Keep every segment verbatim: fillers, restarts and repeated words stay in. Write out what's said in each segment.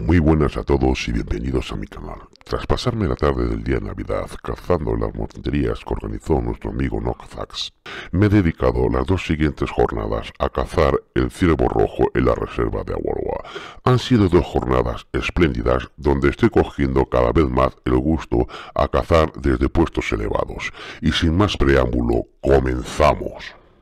Muy buenas a todos y bienvenidos a mi canal. Tras pasarme la tarde del día de Navidad cazando en las monterías que organizó nuestro amigo Noctax, me he dedicado las dos siguientes jornadas a cazar el ciervo rojo en la reserva de Aguaroa. Han sido dos jornadas espléndidas donde estoy cogiendo cada vez más el gusto a cazar desde puestos elevados. Y sin más preámbulo, comenzamos.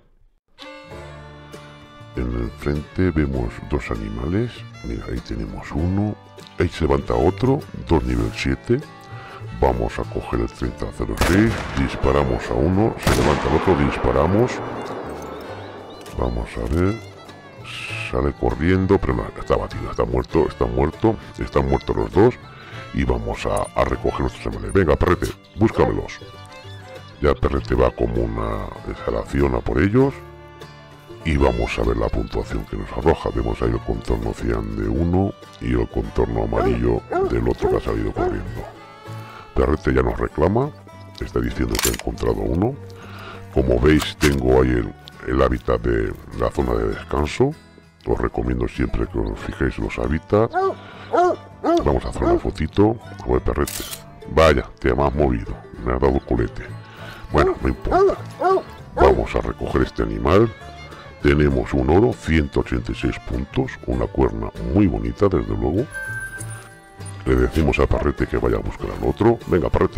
En el frente vemos dos animales. Mira, ahí tenemos uno. Ahí se levanta otro, dos nivel siete. Vamos a coger el treinta cero seis. Disparamos a uno. Se levanta el otro, disparamos. Vamos a ver. Sale corriendo, pero no, está batido, está muerto, está muerto. Están muertos los dos. Y vamos a, a recoger nuestros animales. Venga, perrete, búscamelos. Ya el perrete va como una exhalación a por ellos. Y vamos a ver la puntuación que nos arroja. Vemos ahí el contorno cian de uno y el contorno amarillo del otro que ha salido corriendo. Perrete ya nos reclama, está diciendo que ha encontrado uno. Como veis, tengo ahí el, el hábitat de la zona de descanso. Os recomiendo siempre que os fijéis los hábitats. Vamos a hacer una fotito. A ver, perrete. Vaya, te has movido. Me has dado culete. Bueno, no importa. Vamos a recoger este animal. Tenemos un oro, ciento ochenta y seis puntos, una cuerna muy bonita, desde luego. Le decimos a Parrete que vaya a buscar al otro. Venga, Parrete.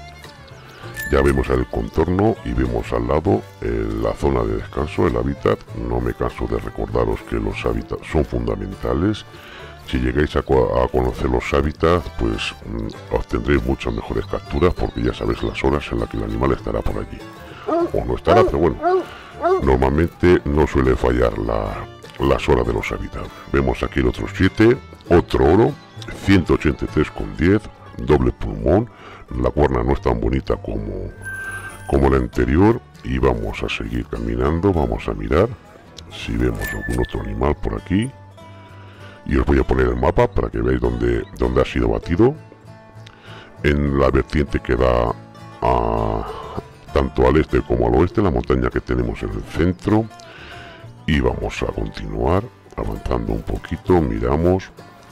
Ya vemos el contorno y vemos al lado eh, la zona de descanso, el hábitat. No me canso de recordaros que los hábitats son fundamentales. Si llegáis a, a conocer los hábitats, pues mm, obtendréis muchas mejores capturas, porque ya sabéis las horas en las que el animal estará por allí. O no estará, pero bueno. Normalmente no suele fallar la, las horas de los hábitats. Vemos aquí el otro siete, otro oro, ciento ochenta y tres con diez, doble pulmón. La cuerna no es tan bonita como, como la anterior. Y vamos a seguir caminando, vamos a mirar si vemos algún otro animal por aquí. Y os voy a poner el mapa para que veáis dónde, dónde ha sido batido. En la vertiente que da a... tanto al este como al oeste, la montaña que tenemos en el centro. Y vamos a continuar avanzando un poquito, miramos,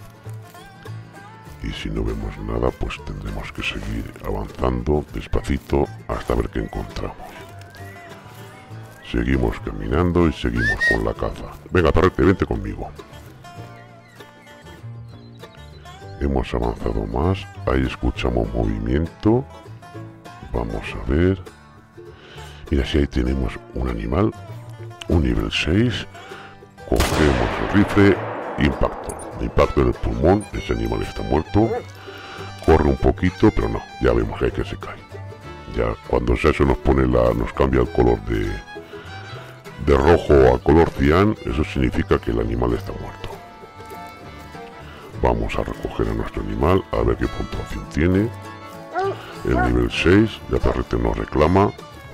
y si no vemos nada, pues tendremos que seguir avanzando despacito hasta ver qué encontramos. Seguimos caminando y seguimos con la caza. Venga, perrete, vente conmigo. Hemos avanzado más, ahí escuchamos movimiento. Vamos a ver. Mira, si ahí tenemos un animal, un nivel seis, cogemos el rifle, impacto, impacto en el pulmón, ese animal está muerto, corre un poquito, pero no, ya vemos que hay que se cae. Ya cuando eso nos pone la, nos cambia el color de, de rojo a color cian, eso significa que el animal está muerto. Vamos a recoger a nuestro animal, a ver qué puntuación tiene. El nivel seis, ya Perrete nos reclama.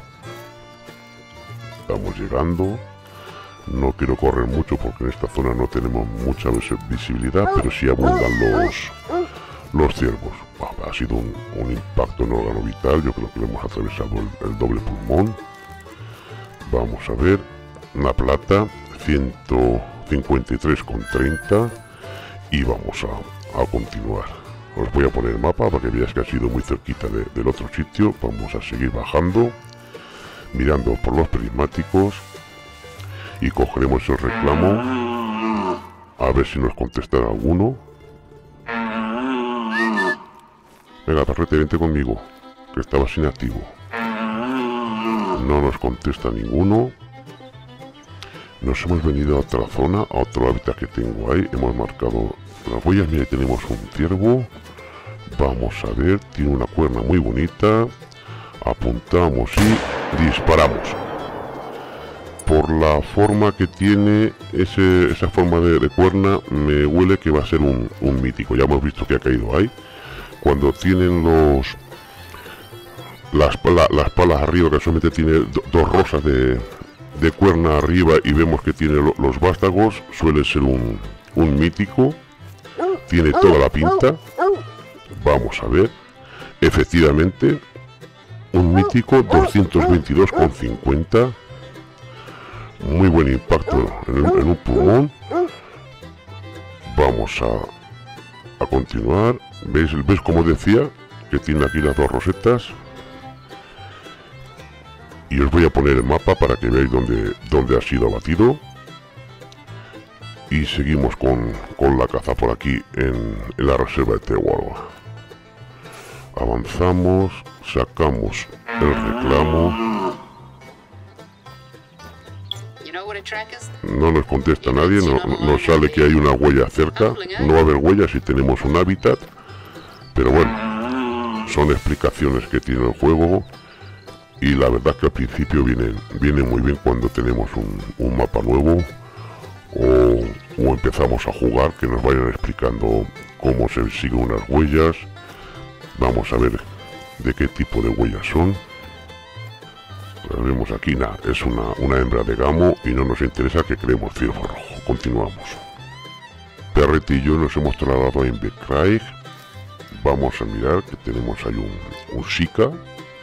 Estamos llegando. No quiero correr mucho porque en esta zona no tenemos mucha visibilidad, pero sí abundan los los ciervos. Bah, ha sido un, un impacto en órgano vital. Yo creo que le hemos atravesado el, el doble pulmón. Vamos a ver. Una plata, ciento cincuenta y tres con treinta. Y vamos a, a continuar. Os voy a poner el mapa para que veáis que ha sido muy cerquita de, del otro sitio. Vamos a seguir bajando, mirando por los prismáticos, y cogeremos el reclamo a ver si nos contestará alguno. Venga, Perrete, vente conmigo, que estabas inactivo. No nos contesta ninguno. Nos hemos venido a otra zona, a otro hábitat que tengo ahí. Hemos marcado las huellas. Mira, tenemos un ciervo. Vamos a ver, tiene una cuerna muy bonita. Apuntamos y disparamos. Por la forma que tiene ese, esa forma de, de cuerna, me huele que va a ser un, un mítico. Ya hemos visto que ha caído ahí. Cuando tienen los las, la, las palas arriba, que solamente tiene do, dos rosas de, de cuerna arriba, y vemos que tiene lo, los vástagos, suele ser un, un mítico. Tiene toda la pinta. Vamos a ver. Efectivamente, un mítico, doscientos veintidós con cincuenta. Muy buen impacto en, el, en un pulmón. Vamos a a continuar. ¿Veis, ¿Veis como decía? Que tiene aquí las dos rosetas. Y os voy a poner el mapa para que veáis dónde, dónde ha sido abatido. Y seguimos con, con la caza por aquí en, en la reserva de Tehuelva. Avanzamos, sacamos el reclamo. No nos contesta nadie, no, nos sale que hay una huella cerca. No va a haber huella si tenemos un hábitat. Pero bueno, son explicaciones que tiene el juego. Y la verdad que al principio viene, viene muy bien cuando tenemos un, un mapa nuevo. O, o empezamos a jugar, que nos vayan explicando cómo se siguen unas huellas. Vamos a ver de qué tipo de huellas son. Las vemos aquí, nada, es una, una hembra de gamo y no nos interesa, que creemos ciervo rojo. Continuamos. Perrete y yo nos hemos trasladado a Invercraig. Vamos a mirar que tenemos ahí un, un Sika.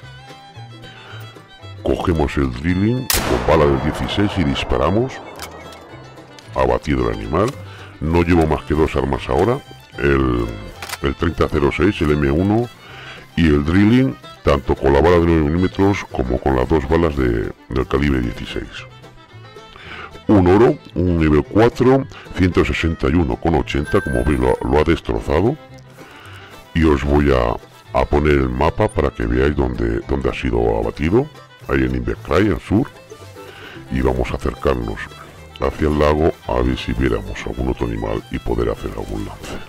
Cogemos el drilling con bala del dieciséis y disparamos. Abatido el animal. No llevo más que dos armas ahora, el, el treinta cero seis, el eme uno y el drilling, tanto con la bala de nueve milímetros como con las dos balas de, del calibre dieciséis. Un oro, un nivel cuatro, ciento sesenta y uno con ochenta, como veis lo, lo ha destrozado. Y os voy a, a poner el mapa para que veáis dónde, dónde ha sido abatido, ahí en Invercraig, en sur. Y vamos a acercarnos hacia el lago a ver si viéramos algún otro animal y poder hacer algún lance.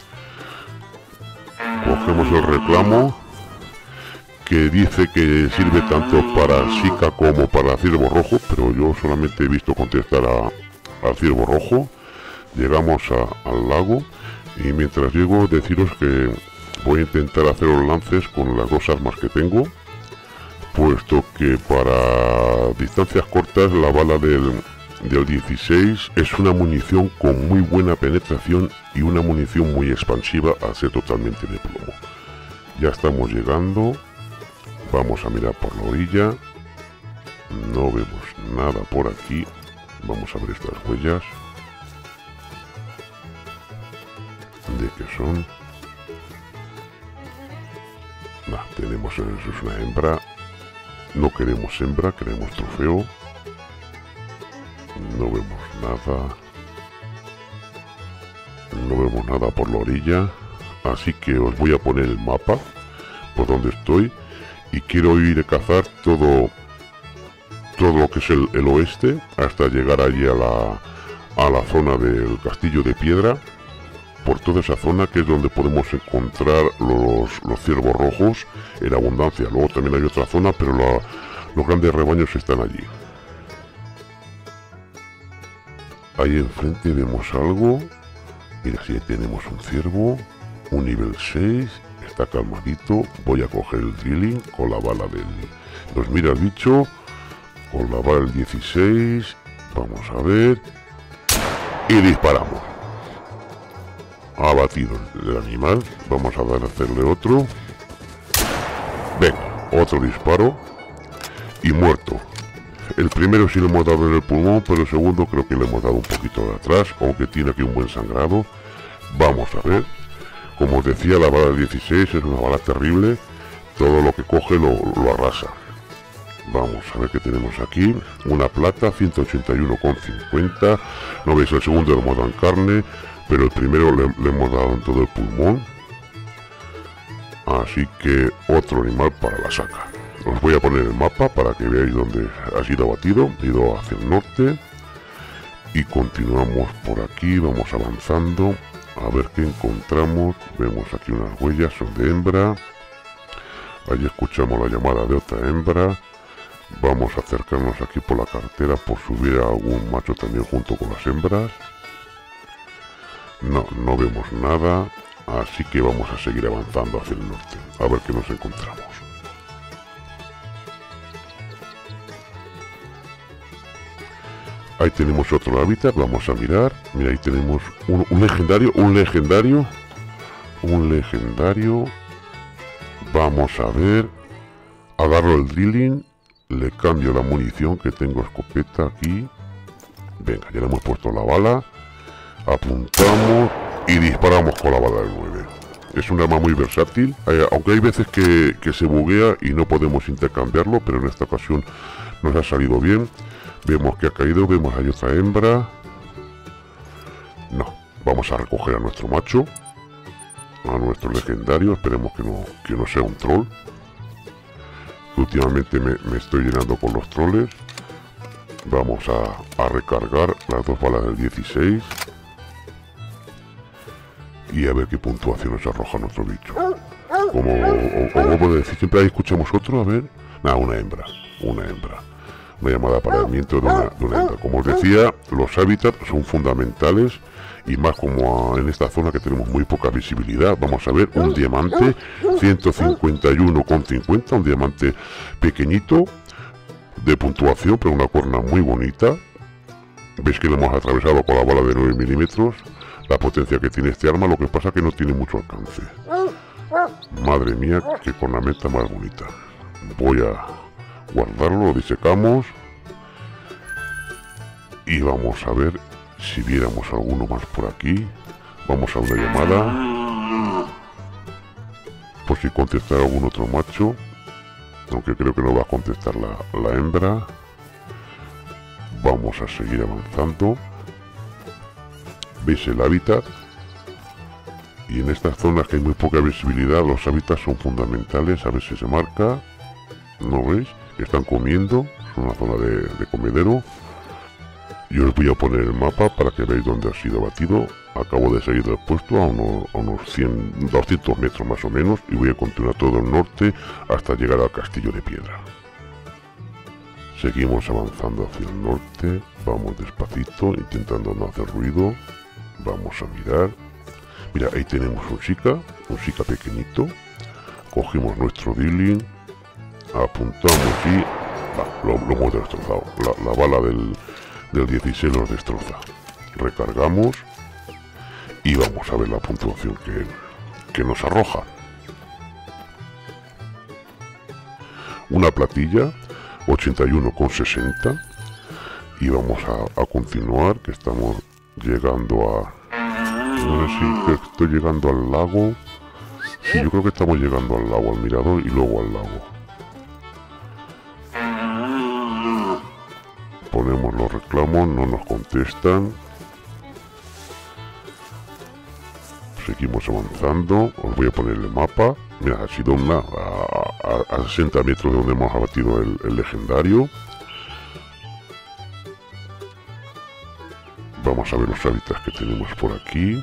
Cogemos el reclamo, que dice que sirve tanto para Sika como para ciervo rojo, pero yo solamente he visto contestar a, al ciervo rojo. Llegamos a, al lago y mientras llego deciros que voy a intentar hacer los lances con las dos armas que tengo, puesto que para distancias cortas la bala del del dieciséis es una munición con muy buena penetración y una munición muy expansiva al ser totalmente de plomo. Ya estamos llegando, vamos a mirar por la orilla, no vemos nada por aquí. Vamos a ver estas huellas, de qué son. Nah, tenemos, eso es una hembra, no queremos hembra, queremos trofeo. No vemos nada. No vemos nada por la orilla. Así que os voy a poner el mapa por donde estoy. Y quiero ir a cazar todo todo lo que es el, el oeste, hasta llegar allí a la, a la zona del castillo de piedra. Por toda esa zona, que es donde podemos encontrar los, los ciervos rojos en abundancia. Luego también hay otra zona, pero la, los grandes rebaños están allí. Ahí enfrente vemos algo. Mira, si tenemos un ciervo, un nivel seis, está calmadito. Voy a coger el drilling con la bala del... Nos mira el bicho, con la bala del dieciséis. Vamos a ver. Y disparamos. Ha abatido el animal. Vamos a dar a hacerle otro. Venga, otro disparo. Y muerto. El primero sí le hemos dado en el pulmón, pero el segundo creo que le hemos dado un poquito de atrás, aunque tiene aquí un buen sangrado. Vamos a ver. Como os decía, la bala del dieciséis es una bala terrible. Todo lo que coge lo, lo arrasa. Vamos a ver qué tenemos aquí. Una plata, ciento ochenta y uno con cincuenta. No veis, el segundo le hemos dado en carne, pero el primero le, le hemos dado en todo el pulmón. Así que otro animal para la saca. Os voy a poner el mapa para que veáis dónde ha sido abatido. He ido hacia el norte y continuamos por aquí. Vamos avanzando a ver qué encontramos. Vemos aquí unas huellas, son de hembra. Allí escuchamos la llamada de otra hembra. Vamos a acercarnos aquí por la carretera por subir a algún macho también junto con las hembras. No, no vemos nada, así que vamos a seguir avanzando hacia el norte a ver qué nos encontramos. Ahí tenemos otro hábitat, vamos a mirar. Mira, ahí tenemos un, un legendario, un legendario, un legendario. Vamos a ver. Agarro el drilling, le cambio la munición, que tengo escopeta aquí. Venga, ya le hemos puesto la bala. Apuntamos y disparamos con la bala del nueve. Es un arma muy versátil, eh, aunque hay veces que, que se buguea y no podemos intercambiarlo, pero en esta ocasión nos ha salido bien. Vemos que ha caído, vemos hay otra hembra. No, vamos a recoger a nuestro macho, a nuestro legendario. Esperemos que no, que no sea un troll. Últimamente me, me estoy llenando con los troles. Vamos a, a recargar las dos balas del dieciséis y a ver qué puntuación nos arroja nuestro bicho. Como os vuelvo a decir, siempre ahí escuchamos otro, a ver. Nada, una hembra, una hembra. Una llamada para el miento de una, de una hembra. Como os decía, los hábitats son fundamentales y más como a, en esta zona que tenemos muy poca visibilidad. Vamos a ver un diamante ciento cincuenta y uno con cincuenta, un diamante pequeñito de puntuación, pero una cuerna muy bonita. Veis que lo hemos atravesado con la bala de nueve milímetros. La potencia que tiene este arma, lo que pasa que no tiene mucho alcance. Madre mía, qué cornamenta más bonita. Voy a guardarlo, lo disecamos y vamos a ver si viéramos alguno más por aquí. Vamos a una llamada por si contestar algún otro macho, aunque creo que no va a contestar la, la hembra. Vamos a seguir avanzando. Veis el hábitat, y en estas zonas que hay muy poca visibilidad los hábitats son fundamentales. A ver si se marca. ¿No veis? Están comiendo, es una zona de, de comedero. Yo os voy a poner el mapa para que veáis dónde ha sido batido. Acabo de salir del puesto a unos, a unos cien, doscientos metros más o menos, y voy a continuar todo el norte hasta llegar al castillo de piedra. Seguimos avanzando hacia el norte, vamos despacito, intentando no hacer ruido. Vamos a mirar. Mira, ahí tenemos un Shika, un Shika pequeñito. Cogemos nuestro Dealing, apuntamos y va, lo, lo hemos destrozado. La, la bala del, del dieciséis nos destroza. Recargamos y vamos a ver la puntuación que, que nos arroja. Una platilla, ochenta y uno con sesenta. Y vamos a, a continuar, que estamos llegando a... No sé si estoy llegando al lago. Sí, yo creo que estamos llegando al lago, al mirador y luego al lago. Ponemos los reclamos, no nos contestan. Seguimos avanzando. Os voy a poner el mapa. Mira, ha sido una a, a, a sesenta metros de donde hemos abatido el, el legendario. Vamos a ver los hábitats que tenemos por aquí,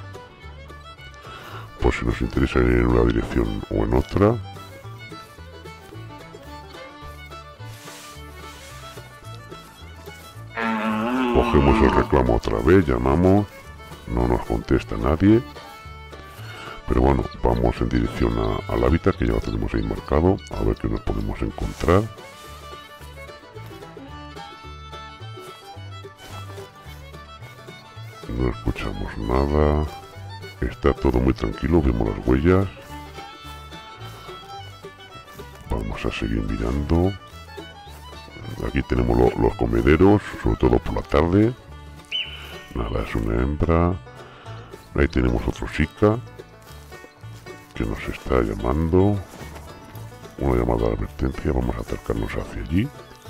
por si nos interesa ir en una dirección o en otra. Cogemos el reclamo otra vez, llamamos, no nos contesta nadie, pero bueno, vamos en dirección a, al hábitat, que ya lo tenemos ahí marcado, a ver qué nos podemos encontrar. No escuchamos nada. Está todo muy tranquilo, vemos las huellas. Vamos a seguir mirando. Aquí tenemos lo, los comederos, sobre todo por la tarde. Nada, es una hembra. Ahí tenemos otro Shika que nos está llamando. Una llamada de advertencia. Vamos a acercarnos hacia allí,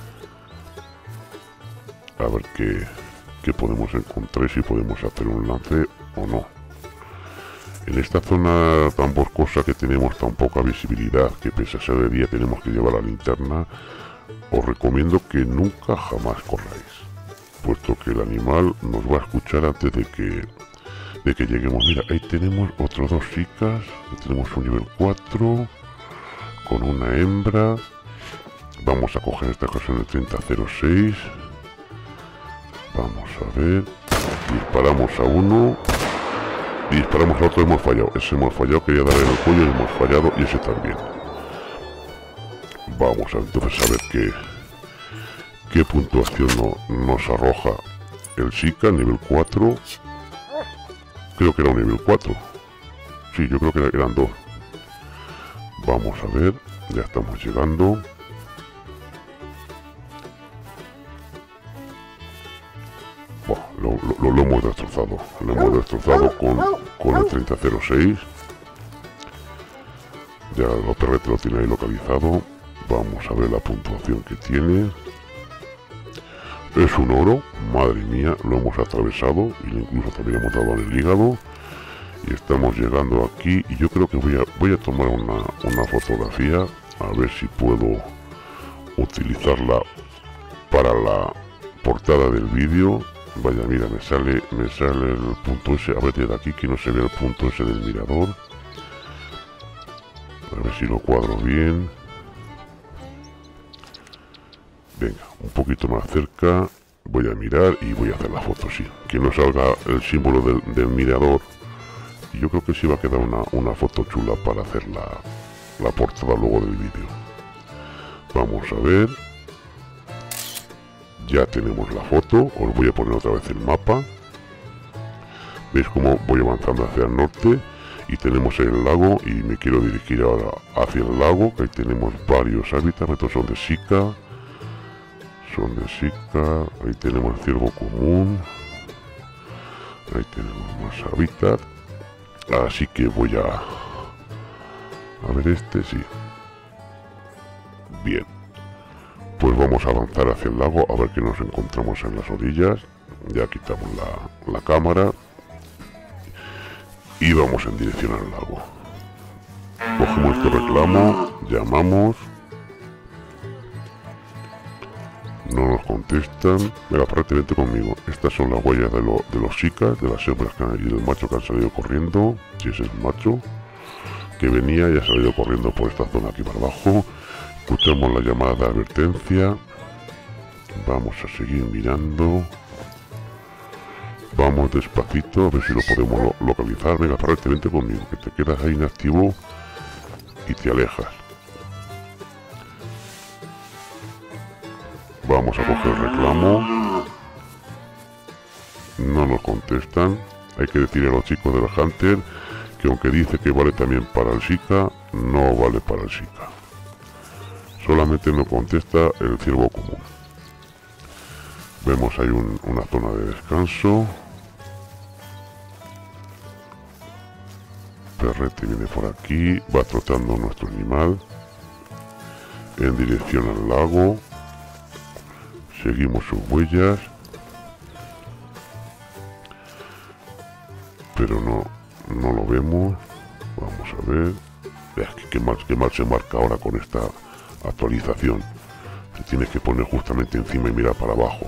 a ver qué que podemos encontrar y si podemos hacer un lance o no. En esta zona tan boscosa que tenemos tan poca visibilidad, que pese a ser de día tenemos que llevar la linterna, os recomiendo que nunca jamás corráis, puesto que el animal nos va a escuchar antes de que de que lleguemos. Mira, ahí tenemos otros dos chicas, tenemos un nivel cuatro con una hembra. Vamos a coger esta ocasión el treinta cero seis. Vamos a ver. Disparamos a uno. Y disparamos a otro. Hemos fallado. Ese hemos fallado. Quería darle en el cuello y hemos fallado. Y ese también. Vamos a entonces a ver qué, qué puntuación no, nos arroja el Shika, nivel cuatro. Creo que era un nivel cuatro. Sí, yo creo que eran dos. Vamos a ver. Ya estamos llegando. Bueno, lo, lo, lo hemos destrozado. destrozado. Lo hemos destrozado con, con el treinta cero seis. Ya el perrete lo tiene ahí localizado. Vamos a ver la puntuación que tiene. Es un oro, madre mía, lo hemos atravesado y incluso también hemos dado en el hígado. Y estamos llegando aquí y yo creo que voy a, voy a tomar una, una fotografía a ver si puedo utilizarla para la portada del vídeo. Vaya, mira, me sale me sale el punto ese. A ver, desde aquí que no se ve el punto ese del mirador. A ver si lo cuadro bien. Venga, un poquito más cerca. Voy a mirar y voy a hacer la foto, sí. Que no salga el símbolo del, del mirador. Y yo creo que sí va a quedar una, una foto chula para hacer la, la portada luego del vídeo. Vamos a ver. Ya tenemos la foto. Os voy a poner otra vez el mapa. ¿Veis cómo voy avanzando hacia el norte? Y tenemos el lago y me quiero dirigir ahora hacia el lago, que ahí tenemos varios hábitats. Estos son de Sica. Son de Sica. Ahí tenemos el ciervo común. Ahí tenemos más hábitat. Así que voy a... A ver este, sí. Bien. Pues vamos a avanzar hacia el lago a ver qué nos encontramos en las orillas. Ya quitamos la, la cámara. Y vamos en dirección al lago. Cogemos este reclamo, llamamos. No nos contestan. Venga, parate, vente conmigo. Estas son las huellas de, lo, de los chicas, de las hembras que han y del macho que han salido corriendo. Si ese es el macho que venía y ha salido corriendo por esta zona aquí para abajo. Escuchamos la llamada de advertencia. Vamos a seguir mirando. Vamos despacito, a ver si lo podemos lo localizar. Venga, parate, vente conmigo, que te quedas ahí inactivo y te alejas. Vamos a coger el reclamo. No nos contestan. Hay que decirle a los chicos del Hunter que aunque dice que vale también para el Sica, no vale para el Sica. Solamente nos contesta el ciervo común. Vemos ahí un, una zona de descanso. Perrete viene por aquí, va trotando nuestro animal en dirección al lago. Seguimos sus huellas, pero no, no lo vemos. Vamos a ver. Es que mal, que mal se marca ahora con esta actualización. Se tiene que poner justamente encima y mirar para abajo.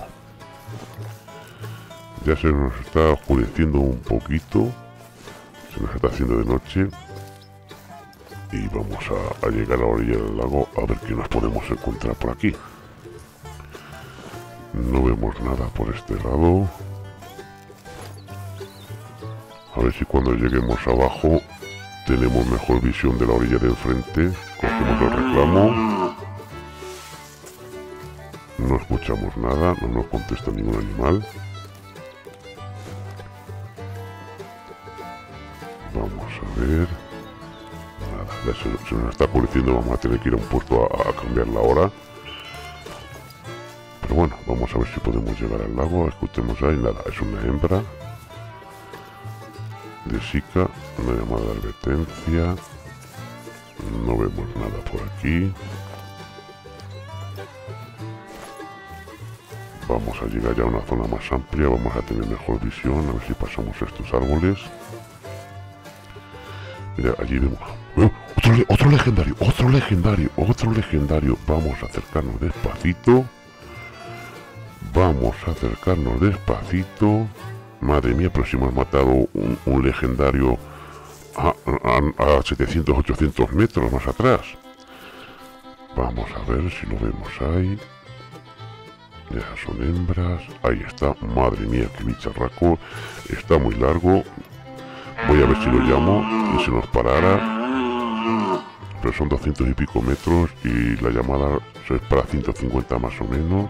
Ya se nos está oscureciendo un poquito. Se nos está haciendo de noche. Y vamos a, a llegar a la orilla del lago a ver qué nos podemos encontrar por aquí. No vemos nada por este lado. A ver si cuando lleguemos abajo tenemos mejor visión de la orilla de enfrente. Cogemos el reclamo. No escuchamos nada, no nos contesta ningún animal. Vamos a ver. Nada, ya se, se nos está oscureciendo, vamos a tener que ir a un puerto a, a cambiar la hora. Pero bueno, vamos a ver si podemos llegar al lago. Escuchemos ahí, nada, es una hembra de Sica, una llamada de advertencia. No vemos nada por aquí. Vamos a llegar ya a una zona más amplia, vamos a tener mejor visión, a ver si pasamos estos árboles. Mira, allí vemos... ¡Oh! Otro, otro legendario, otro legendario, otro legendario. Vamos a acercarnos despacito. Vamos a acercarnos despacito. Madre mía, pero si hemos matado un, un legendario a, a, a setecientos, ochocientos metros más atrás. Vamos a ver si lo vemos ahí. Ya son hembras. Ahí está. Madre mía, qué bicharraco. Está muy largo. Voy a ver si lo llamo y se nos parara. Pero son doscientos y pico metros y la llamada es para ciento cincuenta más o menos.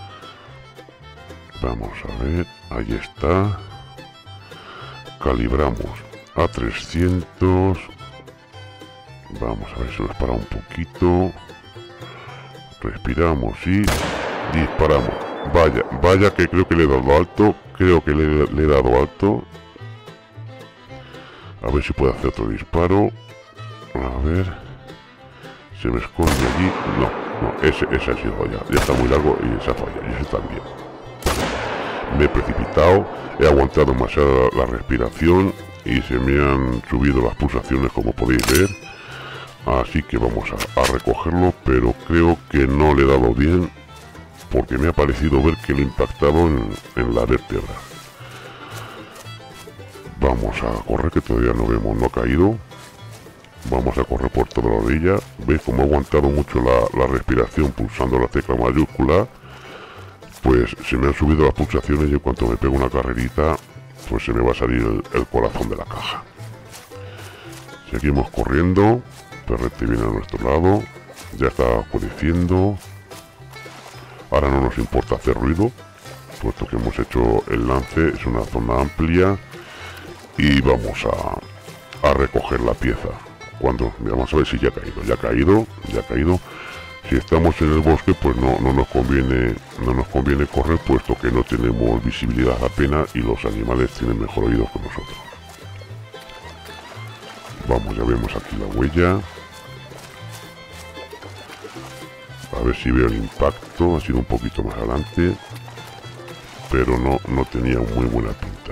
Vamos a ver. Ahí está. Calibramos a trescientos. Vamos a ver si nos para un poquito. Respiramos y disparamos. Vaya, vaya que creo que le he dado alto. Creo que le, le he dado alto. A ver si puedo hacer otro disparo. A ver. Se me esconde allí. No, no, ese, ese ha sido falla. Ya está muy largo y esa falla. Y ese también. Me he precipitado. He aguantado demasiado la respiración. Y se me han subido las pulsaciones, como podéis ver. Así que vamos a, a recogerlo. Pero creo que no le he dado bien. Porque me ha parecido ver que lo he impactado en, en la vértebra. Vamos a correr, que todavía no vemos, no ha caído. Vamos a correr por toda la orilla. ¿Veis cómo ha aguantado mucho la, la respiración pulsando la tecla mayúscula? Pues se me han subido las pulsaciones y en cuanto me pego una carrerita, pues se me va a salir el, el corazón de la caja. Seguimos corriendo. Perrete viene a nuestro lado. Ya está oscureciendo. Ahora no nos importa hacer ruido, puesto que hemos hecho el lance. Es una zona amplia. Y vamos a, a recoger la pieza. Cuando, vamos a ver si ya ha caído, ya ha caído, ya ha caído. Si estamos en el bosque, pues no, no nos conviene, no nos conviene correr, puesto que no tenemos visibilidad apenas y los animales tienen mejor oído que nosotros. Vamos, ya vemos aquí la huella. A ver si veo el impacto. Ha sido un poquito más adelante, pero no, no tenía muy buena pinta.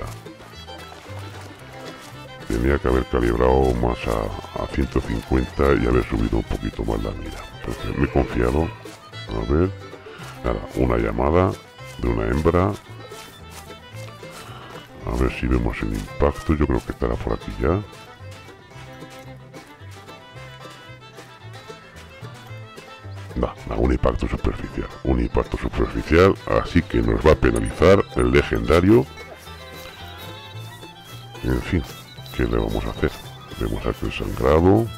Tenía que haber calibrado más a, a ciento cincuenta y haber subido un poquito más la mira. Porque me he confiado. A ver. Nada, una llamada de una hembra. A ver si vemos el impacto. Yo creo que estará por aquí ya. No, no, un impacto superficial. Un impacto superficial. Así que nos va a penalizar el legendario. En fin. ¿Qué le vamos a hacer? Vemos aquí el sangrado.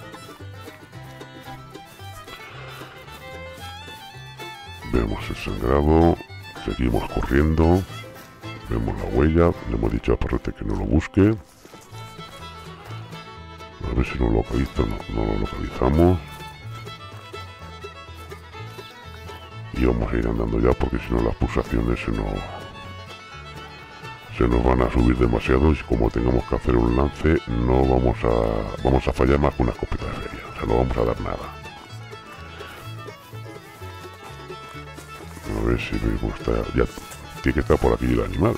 Vemos el sangrado. Seguimos corriendo. Vemos la huella. Le hemos dicho a Perrete que no lo busque. A ver si lo localiza. No, no lo localizamos. Y vamos a ir andando ya, porque si no las pulsaciones se nos... se nos van a subir demasiado, y como tengamos que hacer un lance no vamos a vamos a fallar más que una escopeta de feria. O sea, no vamos a dar nada. A ver si vemos, está, ya tiene que estar por aquí el animal.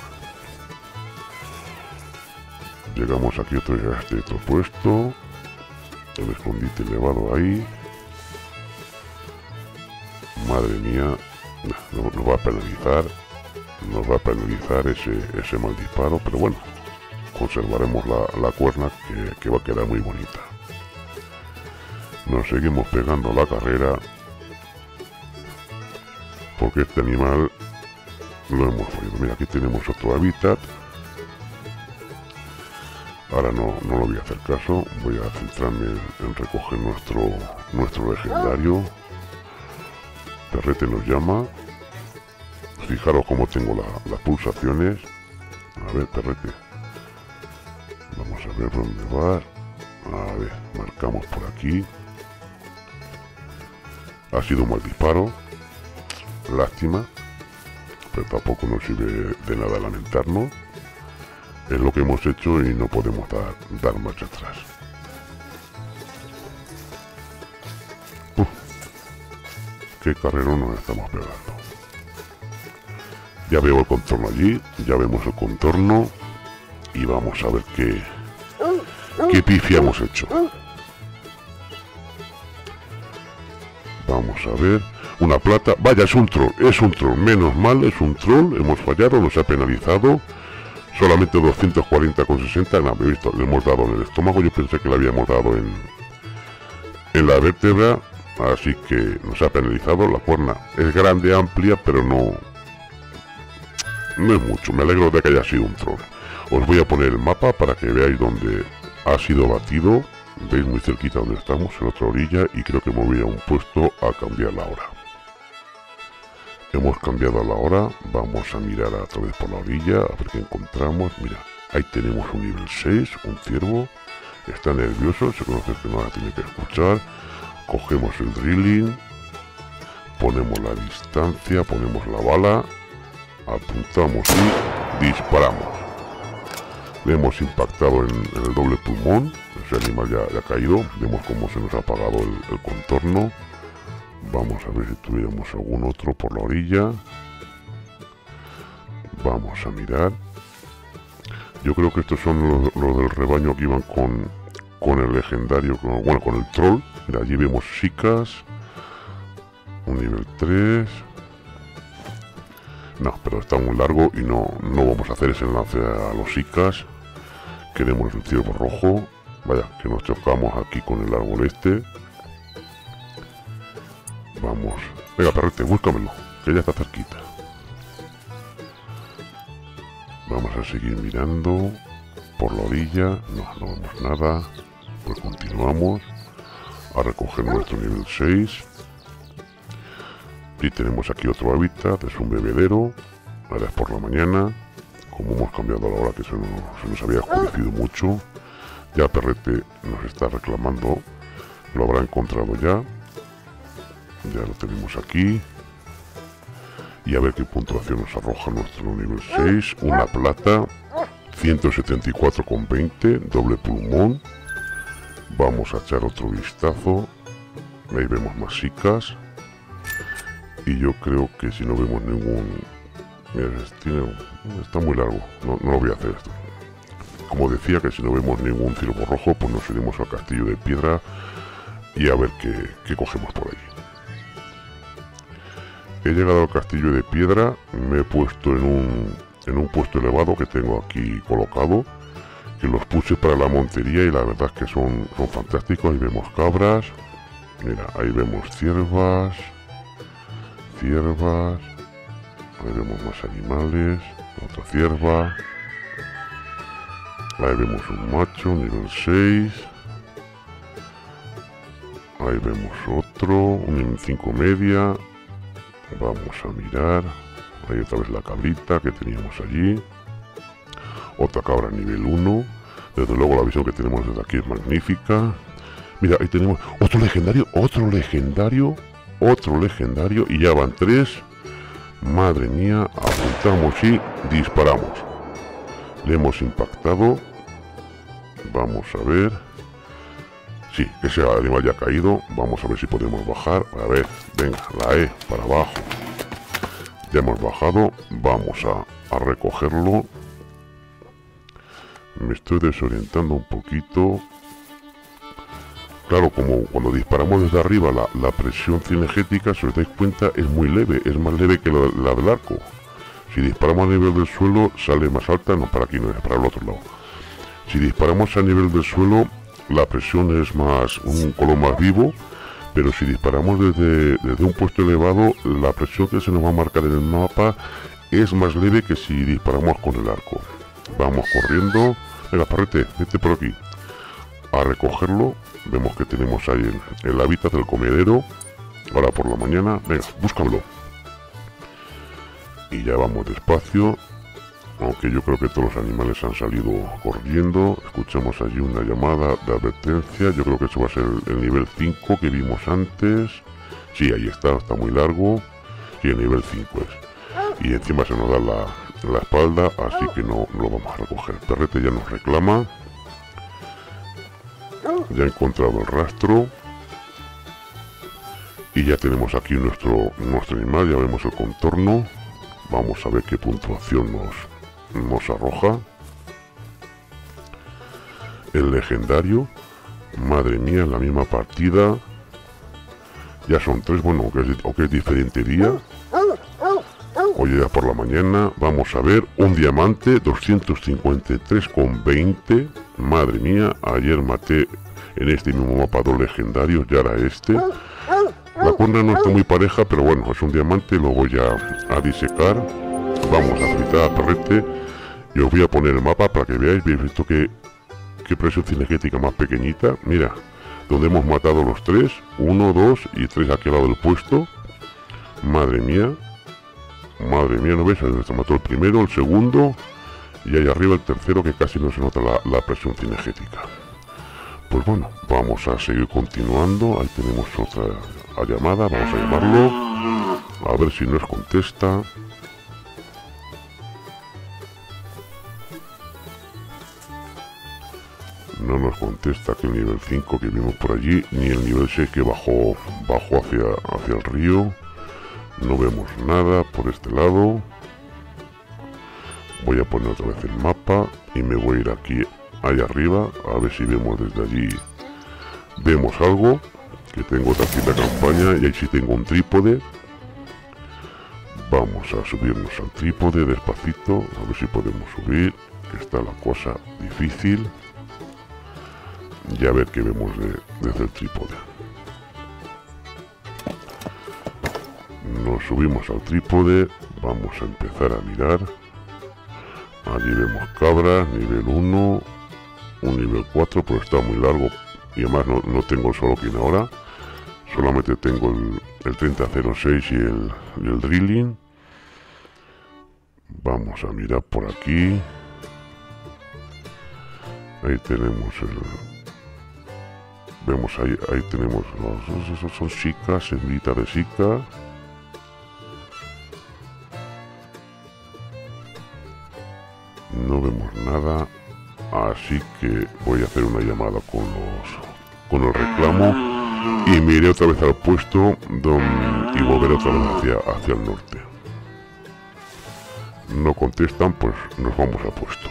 Llegamos aquí otro, a este otro puesto. El escondite elevado ahí. Madre mía, nos no va a penalizar. Nos va a penalizar ese, ese mal disparo, pero bueno, conservaremos la, la cuerna, que, que va a quedar muy bonita. Nos seguimos pegando la carrera, porque este animal lo hemos fallado. Mira, aquí tenemos otro hábitat. Ahora no, no lo voy a hacer caso, voy a centrarme en, en recoger nuestro, nuestro legendario. Perrete nos llama. Fijaros cómo tengo la, las pulsaciones. A ver, Perrete. Vamos a ver dónde va. A ver, marcamos por aquí. Ha sido un mal disparo. Lástima. Pero tampoco nos sirve de nada lamentarnos. Es lo que hemos hecho y no podemos dar, dar marcha atrás. Uf, qué carrerón nos estamos pegando. Ya veo el contorno allí, ya vemos el contorno y vamos a ver qué, qué pifia hemos hecho. Vamos a ver, una plata, vaya, es un troll, es un troll, menos mal, es un troll, hemos fallado, nos ha penalizado, solamente doscientos cuarenta con sesenta, no, he visto, le hemos dado en el estómago, yo pensé que le habíamos dado en, en la vértebra, así que nos ha penalizado. La cuerna es grande, amplia, pero no... no es mucho. Me alegro de que haya sido un troll. Os voy a poner el mapa para que veáis dónde ha sido batido. Veis muy cerquita donde estamos, en otra orilla, y creo que me voy a un puesto a cambiar la hora. Hemos cambiado la hora. Vamos a mirar a través por la orilla a ver qué encontramos. Mira, ahí tenemos un nivel seis, un ciervo. Está nervioso, se conoce que no la tiene que escuchar. Cogemos el drilling, ponemos la distancia, ponemos la bala apuntamos y disparamos. Le hemos impactado en, en el doble pulmón. Ese animal ya, ya ha caído. Vemos cómo se nos ha apagado el, el contorno. Vamos a ver si tuviéramos algún otro por la orilla. Vamos a mirar. Yo creo que estos son los, los del rebaño que iban con, con el legendario, con, bueno, con el troll. Mira, allí vemos chicas. Un nivel tres. No, pero está muy largo y no, no vamos a hacer ese enlace a los chicas. Queremos el ciervo rojo. Vaya, que nos chocamos aquí con el árbol este. Vamos. Venga, perrete, búscamelo, que ya está cerquita. Vamos a seguir mirando por la orilla. No, no vemos nada. Pues continuamos a recoger nuestro nivel seis. Y tenemos aquí otro hábitat, es un bebedero. Ahora es por la mañana. Como hemos cambiado la hora, que se nos, se nos había oscurecido mucho. Ya Perrete nos está reclamando. Lo habrá encontrado ya. Ya lo tenemos aquí. Y a ver qué puntuación nos arroja nuestro nivel seis. Una plata. ciento setenta y cuatro con veinte. Doble pulmón. Vamos a echar otro vistazo. Ahí vemos más chicas. Y yo creo que si no vemos ningún... Mira, tiene... está muy largo. No, no lo voy a hacer esto. Como decía, que si no vemos ningún ciervo rojo, pues nos iremos al castillo de piedra y a ver qué, qué cogemos por ahí. He llegado al castillo de piedra, me he puesto en un, en un puesto elevado que tengo aquí colocado, que los puse para la montería y la verdad es que son, son fantásticos. Ahí vemos cabras, mira, ahí vemos ciervas, ciervas, ahí vemos más animales, otra cierva, ahí vemos un macho, nivel seis, ahí vemos otro, un nivel cinco media. Vamos a mirar. Ahí otra vez la cabrita que teníamos allí. Otra cabra nivel uno. Desde luego la visión que tenemos desde aquí es magnífica. Mira, ahí tenemos otro legendario, otro legendario, otro legendario. Y ya van tres. Madre mía, apuntamos y disparamos. Le hemos impactado. Vamos a ver. Sí, ese animal ya ha caído. Vamos a ver si podemos bajar. A ver, venga, la E para abajo. Ya hemos bajado. Vamos a, a recogerlo. Me estoy desorientando un poquito. Claro, como cuando disparamos desde arriba, la, la presión cinegética, si os dais cuenta, es muy leve. Es más leve que la, la del arco. Si disparamos a nivel del suelo, sale más alta. No, para aquí no es, para el otro lado. Si disparamos a nivel del suelo, la presión es más, un color más vivo, pero si disparamos desde, desde un puesto elevado, la presión que se nos va a marcar en el mapa es más leve que si disparamos con el arco. Vamos corriendo. Venga, Parrete, vete por aquí a recogerlo. Vemos que tenemos ahí el, el hábitat del comedero. Ahora por la mañana. Venga, búscalo. Y ya vamos despacio. Aunque yo creo que todos los animales han salido corriendo. Escuchamos allí una llamada de advertencia. Yo creo que eso va a ser el, el nivel cinco que vimos antes. Sí, ahí está, está muy largo. Sí, el nivel cinco es. Y encima se nos da la, la espalda, así que no, no lo vamos a recoger. El perrete ya nos reclama. Ya ha encontrado el rastro. Y ya tenemos aquí nuestro, nuestro animal, ya vemos el contorno. Vamos a ver qué puntuación nos... nos arroja el legendario. Madre mía, en la misma partida ya son tres. Bueno, o que es, o que es diferente día. Hoy ya por la mañana. Vamos a ver un diamante doscientos cincuenta y tres con veinte. Madre mía, ayer maté en este mismo mapa dos legendarios. Ya era este. La cuerda no está muy pareja, pero bueno, es un diamante. Lo voy a, a disecar. Vamos a fritar a Perrete. Y os voy a poner el mapa para que veáis. ¿Veis esto? que qué presión cinegética más pequeñita? Mira, donde hemos matado los tres. Uno, dos y tres aquí al lado del puesto. Madre mía. Madre mía, ¿no ves? Se mató el primero, el segundo. Y ahí arriba el tercero, que casi no se nota la, la presión cinegética. Pues bueno, vamos a seguir continuando. Ahí tenemos otra llamada. Vamos a llamarlo. A ver si nos contesta. No nos contesta que el nivel cinco que vimos por allí, ni el nivel seis que bajó, bajó hacia, hacia el río. No vemos nada por este lado. Voy a poner otra vez el mapa y me voy a ir aquí, allá arriba, a ver si vemos desde allí. Vemos algo, que tengo otra tienda de campaña y ahí sí tengo un trípode. Vamos a subirnos al trípode despacito, a ver si podemos subir, que está la cosa difícil. Y a ver qué vemos de, desde el trípode. Nos subimos al trípode, vamos a empezar a mirar. Allí vemos cabras, nivel uno, un nivel cuatro, pero está muy largo y además no, no tengo el Solokin ahora. Solamente tengo el, el treinta cero seis y el, y el drilling. Vamos a mirar por aquí. Ahí tenemos el... Vemos ahí, ahí tenemos los... Esos son chicas, sembritas de chica. No vemos nada, así que voy a hacer una llamada con los con el reclamo y me iré otra vez al puesto don, y volveré otra vez hacia, hacia el norte. No contestan, pues nos vamos al puesto.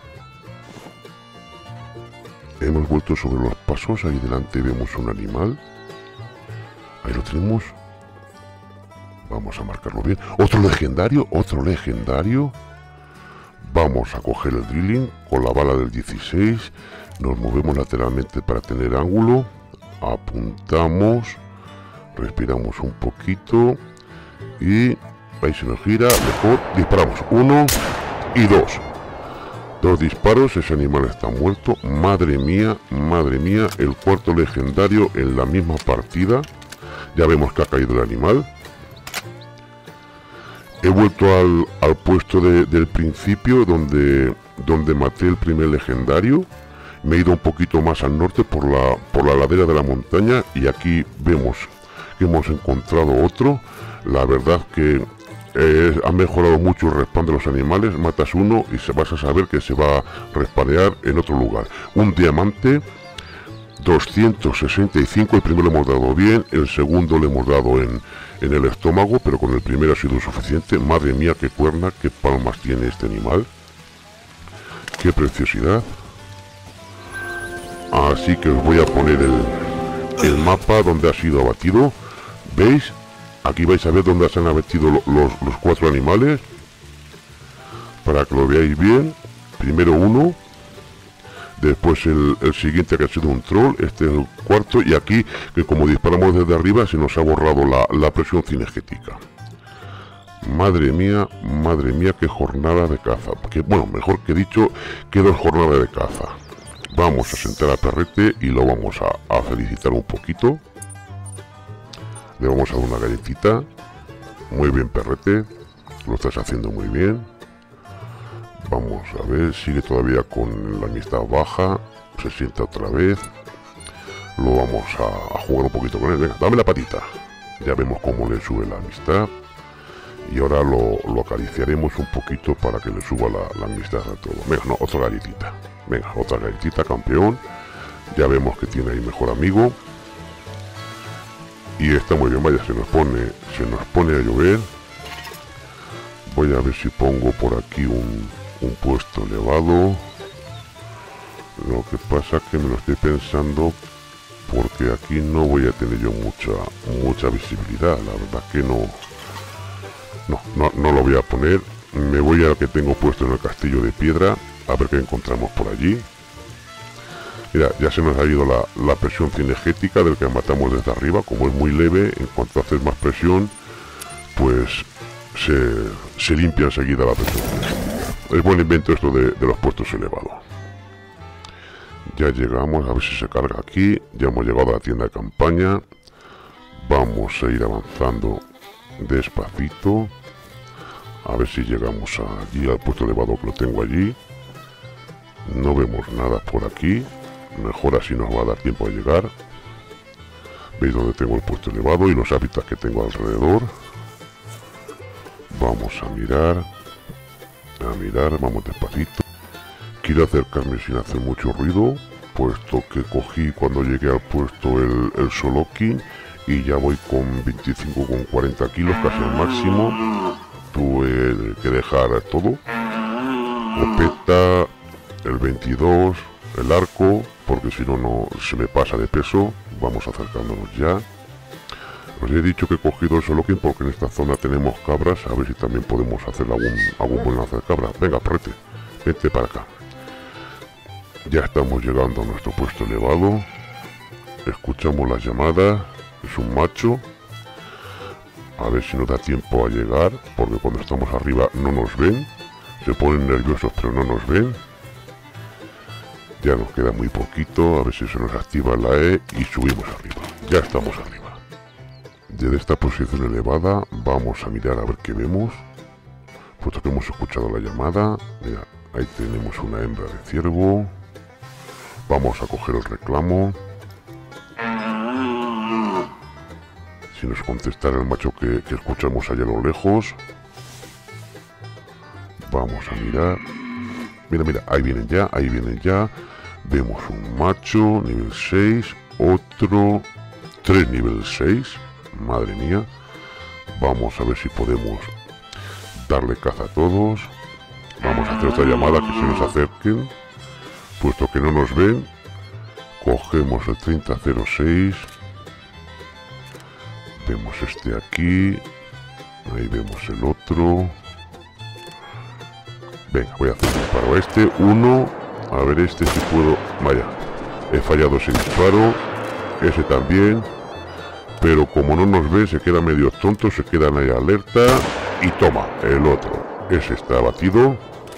Hemos vuelto sobre los pasos, ahí delante vemos un animal. Ahí lo tenemos. Vamos a marcarlo bien. Otro legendario, otro legendario. Vamos a coger el drilling con la bala del dieciséis, nos movemos lateralmente para tener ángulo, apuntamos, respiramos un poquito y ahí se nos gira, mejor, disparamos, uno y dos. Dos disparos, ese animal está muerto, madre mía, madre mía, el cuarto legendario en la misma partida, ya vemos que ha caído el animal. He vuelto al, al puesto de, del principio donde, donde maté el primer legendario. Me he ido un poquito más al norte por la, por la ladera de la montaña y aquí vemos que hemos encontrado otro. La verdad que eh, ha mejorado mucho el respawn de los animales. Matas uno y se vas a saber que se va a respanear en otro lugar. Un diamante doscientos sesenta y cinco, el primero le hemos dado bien, el segundo le hemos dado en, en el estómago, pero con el primero ha sido suficiente. Madre mía, qué cuerna, qué palmas tiene este animal, qué preciosidad. Así que os voy a poner el, el mapa donde ha sido abatido. ¿Veis? Aquí vais a ver dónde se han abatido lo, los, los cuatro animales, para que lo veáis bien. Primero uno, después el, el siguiente que ha sido un troll, este es el cuarto, y aquí que como disparamos desde arriba se nos ha borrado la, la presión cinegética. Madre mía, madre mía, qué jornada de caza, que, bueno, mejor que dicho, que dos jornadas de caza. Vamos a sentar a Perrete y lo vamos a, a felicitar un poquito. Le vamos a dar una galletita. Muy bien, Perrete, lo estás haciendo muy bien. Vamos a ver, sigue todavía con la amistad baja, se sienta otra vez. Lo vamos a, a jugar un poquito con él. Venga, dame la patita. Ya vemos cómo le sube la amistad. Y ahora lo, lo acariciaremos un poquito para que le suba la, la amistad a todo. Venga, no, otra galletita. Venga, otra galletita, campeón. Ya vemos que tiene ahí mejor amigo. Y está muy bien, vaya, se nos pone, se nos pone a llover. Voy a ver si pongo por aquí un... un puesto elevado. Lo que pasa que me lo estoy pensando porque aquí no voy a tener yo mucha mucha visibilidad, la verdad que no no, no, no lo voy a poner. Me voy a lo que tengo puesto en el castillo de piedra a ver qué encontramos por allí. Mira, ya se nos ha ido la, la presión cinegética del que matamos desde arriba. Como es muy leve, en cuanto haces más presión, pues se, se limpia enseguida la presión cinegética. Es buen invento esto de, de los puestos elevados. Ya llegamos, a ver si se carga aquí. Ya hemos llegado a la tienda de campaña. Vamos a ir avanzando despacito. A ver si llegamos allí al puesto elevado que lo tengo allí. No vemos nada por aquí. Mejor así nos va a dar tiempo a llegar. Veis donde tengo el puesto elevado y los hábitats que tengo alrededor. Vamos a mirar. A mirar, vamos despacito. Quiero acercarme sin hacer mucho ruido. puesto que cogí cuando llegué al puesto el, el Solokin y ya voy con veinticinco con cuarenta kilos, casi al máximo. Tuve que dejar todo, copeta, el veintidós, el arco, porque si no, no se me pasa de peso. Vamos acercándonos ya. Os he dicho que he cogido el Solokin porque en esta zona tenemos cabras, a ver si también podemos hacer algún, algún buen lance de cabra. Venga, perrete, vete para acá. Ya estamos llegando a nuestro puesto elevado. Escuchamos las llamadas, es un macho. A ver si nos da tiempo a llegar, porque cuando estamos arriba no nos ven. Se ponen nerviosos pero no nos ven. Ya nos queda muy poquito, a ver si se nos activa la E y subimos arriba. Ya estamos arriba. Desde esta posición elevada vamos a mirar a ver qué vemos. Puesto que hemos escuchado la llamada, mira, ahí tenemos una hembra de ciervo. Vamos a coger el reclamo. Si nos contestara el macho que, que escuchamos allá a lo lejos. Vamos a mirar. Mira, mira, ahí vienen ya, ahí vienen ya. Vemos un macho, nivel seis, otro, tres nivel seis. Madre mía. Vamos a ver si podemos darle caza a todos. Vamos a hacer otra llamada que se nos acerquen. Puesto que no nos ven, cogemos el treinta cero seis. Vemos este aquí. Ahí vemos el otro. Venga, voy a hacer un disparo a este. Uno. A ver este si puedo. Vaya, he fallado ese disparo. Ese también. Pero como no nos ven, se quedan medio tontos, se quedan ahí alerta. Y toma, el otro. Ese está abatido.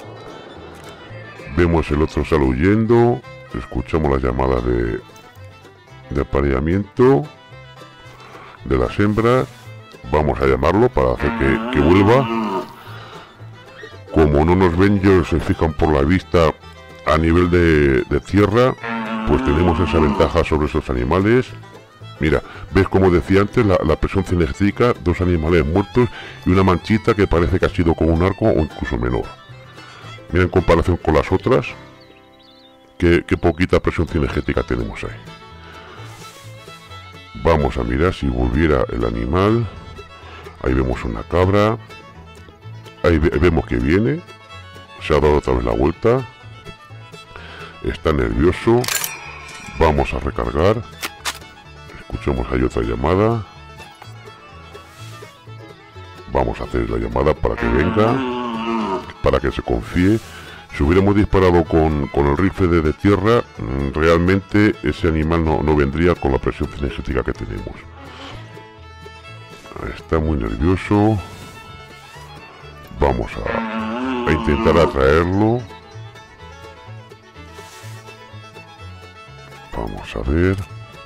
Vemos el otro sale huyendo. Escuchamos las llamadas de, de apareamiento de las hembras. Vamos a llamarlo para hacer que, que vuelva. Como no nos ven, ellos se fijan por la vista a nivel de, de tierra. Pues tenemos esa ventaja sobre esos animales. Mira, ves como decía antes, la, la presión cinética, dos animales muertos y una manchita que parece que ha sido con un arco o incluso menor. Mira en comparación con las otras, qué, qué poquita presión cinegética tenemos ahí. Vamos a mirar si volviera el animal. Ahí vemos una cabra. Ahí ve, vemos que viene. Se ha dado otra vez la vuelta. Está nervioso. Vamos a recargar. Escuchamos ahí otra llamada. Vamos a hacer la llamada para que venga, para que se confíe. Si hubiéramos disparado con, con el rifle de, de tierra, realmente ese animal no, no vendría con la presión cinegética que tenemos. Está muy nervioso. Vamos a, a intentar atraerlo. Vamos a ver.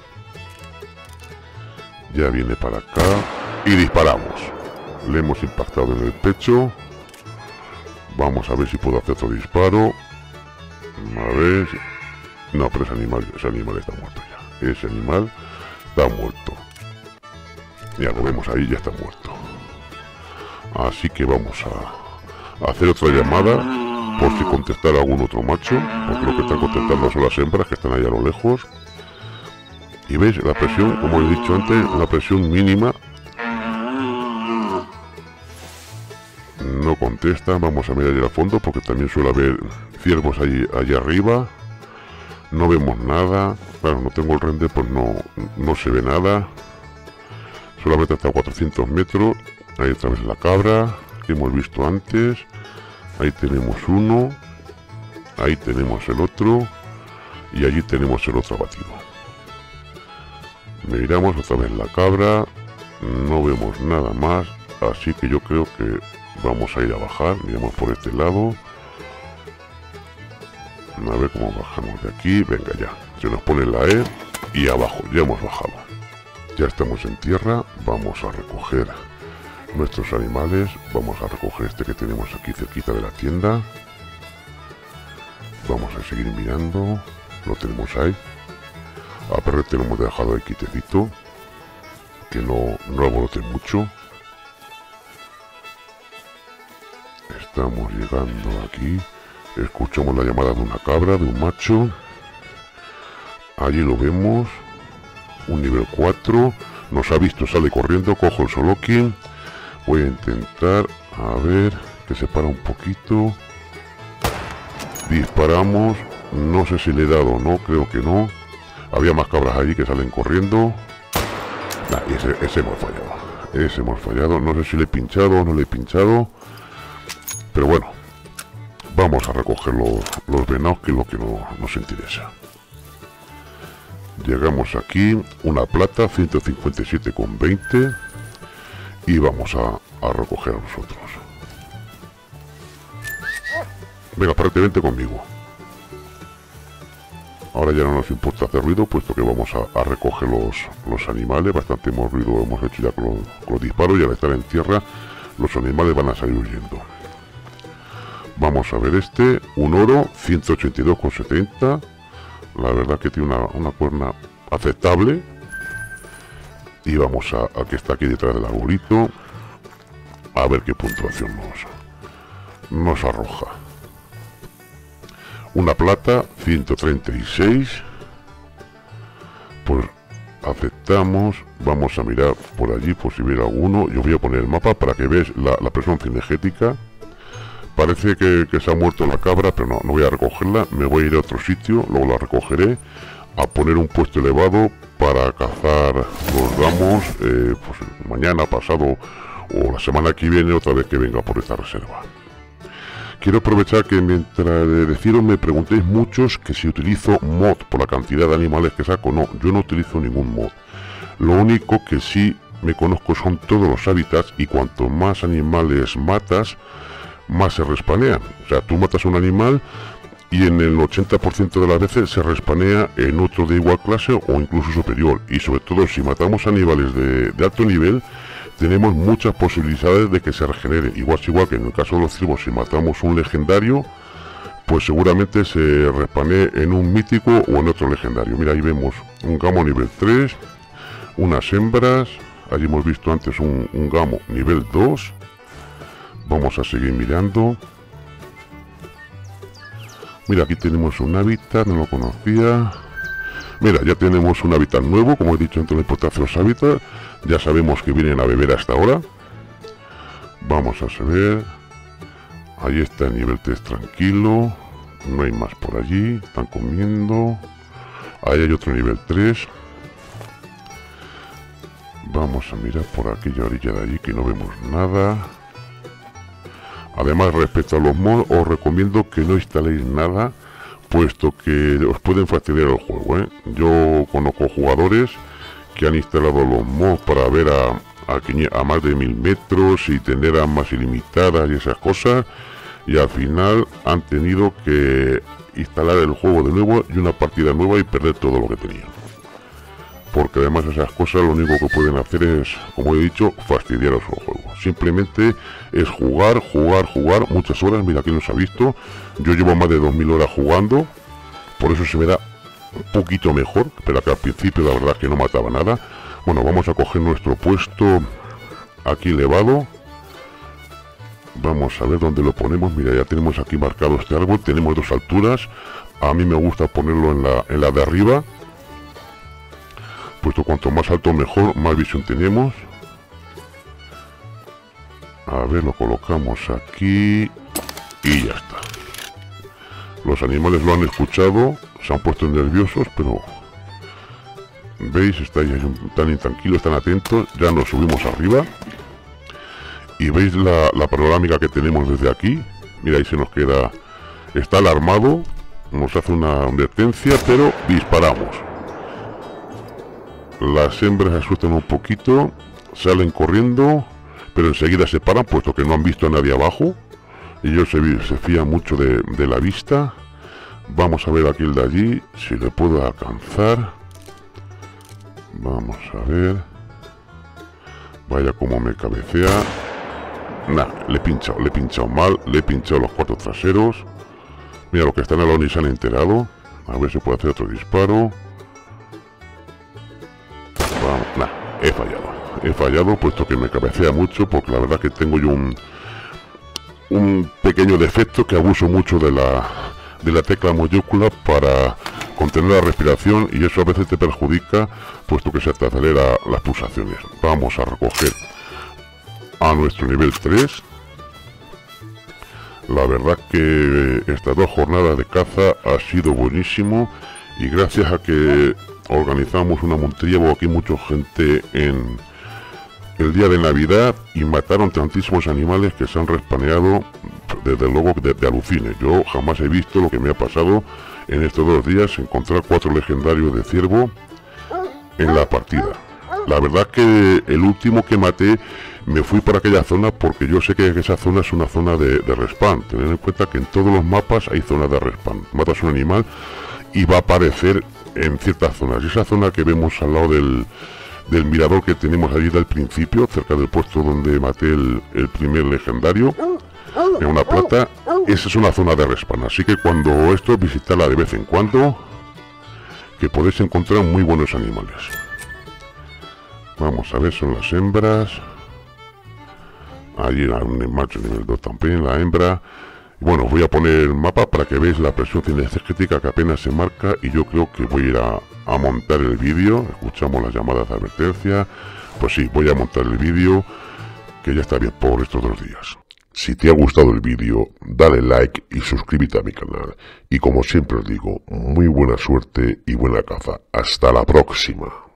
Ya viene para acá. Y disparamos. Le hemos impactado en el pecho. Vamos a ver si puedo hacer otro disparo. A ver. No, pero ese animal, ese animal está muerto ya. Ese animal está muerto. Ya lo vemos ahí, ya está muerto. Así que vamos a, a hacer otra llamada. Por si contestar a algún otro macho. Porque lo que están contestando son las hembras que están ahí a lo lejos. Y veis la presión, como he dicho antes, la presión mínima. No contesta. Vamos a mirar allá al fondo porque también suele haber ciervos allí, allá arriba. No vemos nada. Claro, no tengo el render, pues no, no se ve nada. Solamente hasta cuatrocientos metros. Ahí otra vez la cabra que hemos visto antes. Ahí tenemos uno. Ahí tenemos el otro. Y allí tenemos el otro abatido. Miramos otra vez la cabra. No vemos nada más. Así que yo creo que vamos a ir a bajar. Miramos por este lado. A ver cómo bajamos de aquí. Venga ya. Se nos pone la E. Y abajo. Ya hemos bajado. Ya estamos en tierra. Vamos a recoger nuestros animales. Vamos a recoger este que tenemos aquí cerquita de la tienda. Vamos a seguir mirando. Lo tenemos ahí. A perrete lo hemos dejado ahí quitecito. Que no, no alborote mucho. Estamos llegando aquí. Escuchamos la llamada de una cabra, de un macho. Allí lo vemos. Un nivel cuatro. Nos ha visto, sale corriendo. Cojo el Solokin. Voy a intentar, a ver, que se para un poquito. Disparamos. No sé si le he dado o no, creo que no. Había más cabras allí que salen corriendo. Nah, ese, ese hemos fallado. Ese hemos fallado. No sé si le he pinchado o no le he pinchado. Pero bueno. Vamos a recoger los, los venados, que es lo que no, nos interesa. Llegamos aquí. Una plata, ciento cincuenta y siete con veinte. Y vamos a, a recoger a nosotros. Venga, párate, vente conmigo. Ahora ya no nos importa hacer ruido, puesto que vamos a, a recoger los, los animales. Bastante hemos ruido hemos hecho ya con los, con los disparos, y al estar en tierra los animales van a salir huyendo. Vamos a ver este, un oro, ciento ochenta y dos con setenta. La verdad que tiene una, una cuerna aceptable. Y vamos a, a que está aquí detrás del arbolito, a ver qué puntuación nos, nos arroja. Una plata, ciento treinta y seis. Pues aceptamos. Vamos a mirar por allí por si hubiera alguno. Yo voy a poner el mapa para que veas la, la presión cinegética. Parece que, que se ha muerto la cabra, pero no, no voy a recogerla. Me voy a ir a otro sitio, luego la recogeré. A poner un puesto elevado para cazar los gamos, eh, pues mañana, pasado o la semana que viene, otra vez que venga por esta reserva. Quiero aprovechar que mientras deciros me preguntéis muchos que si utilizo mod por la cantidad de animales que saco. No, yo no utilizo ningún mod. Lo único que sí me conozco son todos los hábitats, y cuanto más animales matas, más se respanean. O sea, tú matas un animal y en el ochenta por ciento de las veces se respanea en otro de igual clase o incluso superior. Y sobre todo si matamos animales de, de alto nivel, tenemos muchas posibilidades de que se regenere. Igual igual que en el caso de los ciervos, si matamos un legendario, pues seguramente se respanee en un mítico o en otro legendario. Mira, ahí vemos un gamo nivel tres, unas hembras. Allí hemos visto antes un, un gamo nivel dos. Vamos a seguir mirando. Mira, aquí tenemos un hábitat, no lo conocía. Mira, ya tenemos un hábitat nuevo, como he dicho antes, la importancia de los hábitats. Ya sabemos que vienen a beber hasta ahora. Vamos a saber. Ahí está el nivel tres tranquilo. No hay más por allí. Están comiendo. Ahí hay otro nivel tres. Vamos a mirar por aquella orilla de allí que no vemos nada. Además, respecto a los mods, os recomiendo que no instaléis nada, puesto que os pueden fastidiar el juego, ¿eh? Yo conozco jugadores que han instalado los mods para ver a, a, a más de mil metros y tener armas ilimitadas y esas cosas, y al final han tenido que instalar el juego de nuevo y una partida nueva y perder todo lo que tenían. Porque además esas cosas lo único que pueden hacer es, como he dicho, fastidiar a su juego. Simplemente es jugar, jugar, jugar muchas horas. Mira, aquí nos ha visto. Yo llevo más de dos mil horas jugando, por eso se me da un poquito mejor, pero que al principio la verdad que no mataba nada. Bueno, vamos a coger nuestro puesto aquí elevado. Vamos a ver dónde lo ponemos. Mira, ya tenemos aquí marcado este árbol. Tenemos dos alturas. A mí me gusta ponerlo en la, en la de arriba, puesto cuanto más alto mejor, más visión tenemos. A ver, lo colocamos aquí y ya está. Los animales lo han escuchado, se han puesto nerviosos, pero veis, estáis ahí tan intranquilos, están atentos. Ya nos subimos arriba y veis la, la panorámica que tenemos desde aquí. Mira, ahí se nos queda, está alarmado, nos hace una advertencia, pero disparamos. Las hembras asustan un poquito, salen corriendo, pero enseguida se paran, puesto que no han visto a nadie abajo. Ellos se, se fían mucho de, de la vista. Vamos a ver aquí el de allí, si le puedo alcanzar. Vamos a ver. Vaya como me cabecea. Nah, le he pinchado, le he pinchado mal, le he pinchado los cuatro traseros. Mira, los que están al lado ni se han enterado. A ver si puedo hacer otro disparo. Vamos, nah, he fallado. He fallado puesto que me cabecea mucho, porque la verdad que tengo yo un, un pequeño defecto, que abuso mucho de la, de la tecla mayúscula para contener la respiración, y eso a veces te perjudica, puesto que se te acelera las pulsaciones. Vamos a recoger a nuestro nivel tres. La verdad que estas dos jornadas de caza ha sido buenísimo, y gracias a que organizamos una montería, hubo aquí mucha gente en el día de Navidad y mataron tantísimos animales que se han respaneado, desde luego de, de alucine. Yo jamás he visto lo que me ha pasado en estos dos días, encontrar cuatro legendarios de ciervo en la partida. La verdad que el último que maté me fui por aquella zona porque yo sé que esa zona es una zona de, de respawn. Tened en cuenta que en todos los mapas hay zonas de respawn. Matas un animal y va a aparecer en ciertas zonas. Y esa zona que vemos al lado del, del mirador que tenemos allí del principio, cerca del puesto donde maté el, el primer legendario, en una plata, esa es una zona de respawn. Así que cuando esto, visitarla de vez en cuando, que podéis encontrar muy buenos animales. Vamos a ver, son las hembras. Allí un macho nivel dos también, la hembra. Bueno, os voy a poner el mapa para que veáis la presión cinegética que apenas se marca, y yo creo que voy a ir a, a montar el vídeo. Escuchamos las llamadas de advertencia. Pues sí, voy a montar el vídeo, que ya está bien por estos dos días. Si te ha gustado el vídeo, dale like y suscríbete a mi canal. Y como siempre os digo, muy buena suerte y buena caza. Hasta la próxima.